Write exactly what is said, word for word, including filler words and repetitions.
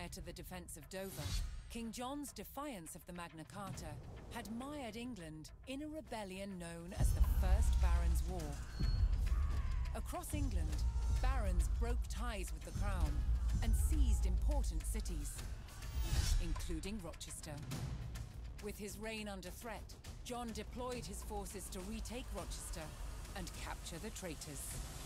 to the defence of Dover, King John's defiance of the Magna Carta had mired England in a rebellion known as the First Barons' War. Across England, barons broke ties with the crown and seized important cities, including Rochester. With his reign under threat, John deployed his forces to retake Rochester and capture the traitors.